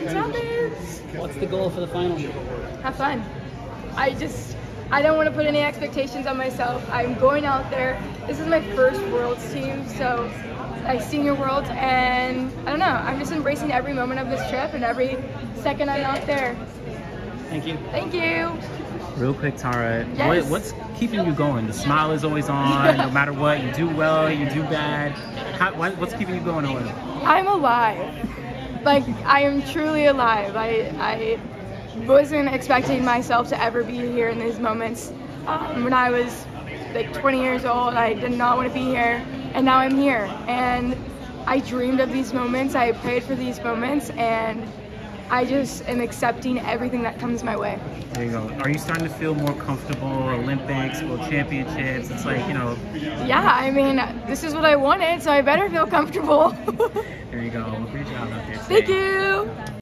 What's the goal for the final? Have fun. I don't want to put any expectations on myself. I'm going out there. This is my first Worlds team, so like senior Worlds, and I don't know. I'm just embracing every moment of this trip and every second I'm out there. Thank you. Thank you. Real quick, Tara, yes. What's keeping you going? The smile is always on, no matter what. You do well, you do bad. What's keeping you going on? I'm alive. Like, I am truly alive. I wasn't expecting myself to ever be here in these moments. When I was like 20 years old, I did not want to be here, and now I'm here. And I dreamed of these moments, I prayed for these moments, and I just am accepting everything that comes my way. There you go. Are you starting to feel more comfortable? Olympics, World Championships, it's like, you know. Yeah, I mean, this is what I wanted, so I better feel comfortable. There you go. Great job out there. Thank you.